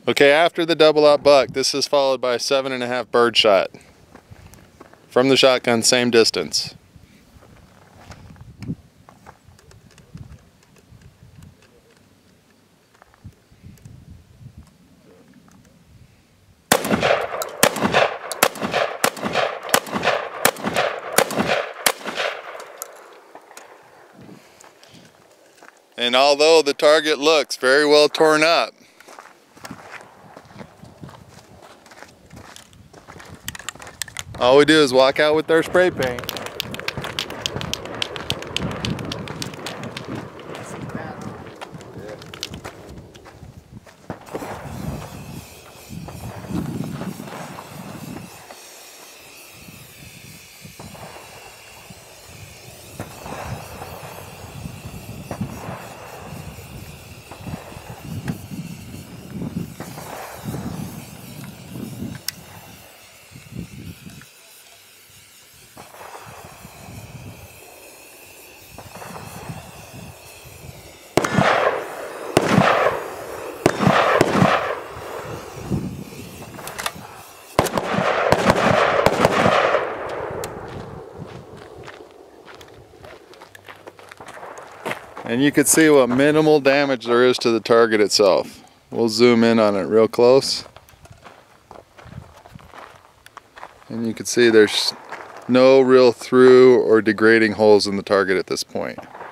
Okay, after the double out buck, this is followed by a 7.5 bird shot. From the shotgun, same distance. And although the target looks very well torn up, all we do is walk out with our spray paint. And you can see what minimal damage there is to the target itself. We'll zoom in on it real close. And you can see there's no real through or degrading holes in the target at this point.